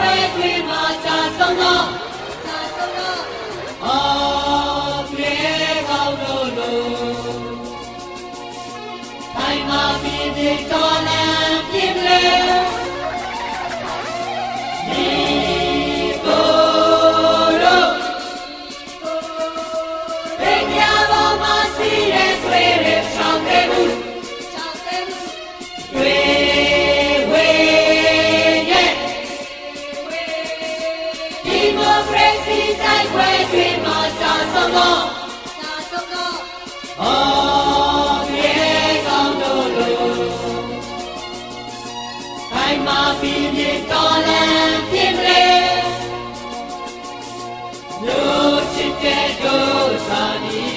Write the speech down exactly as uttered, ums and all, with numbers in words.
တွေမှာချဆုံးသောချဆုံးသောအော်ပြေကောင်းတို့လိုထိုင်မှာပြည့်ပြည့်တော်လန်ပြည့်လေဒီကိုတို့ဘယ်ညဘောမှာစီရဲဆွေရချောင်းတဲ့ဘူးချောင်းတဲ့ဘူးတွေဝေရဲ့ဒီမိုကရေစီတိုက်ပွဲတွေမှာချဆုံးသောချဆုံးသောအော်ပြေကောင်းတို့လိုထိုင်မှာပြည့်ပြည့်တော်လန်ပြည့်လေလူချစ်တဲ့တို့သာနီ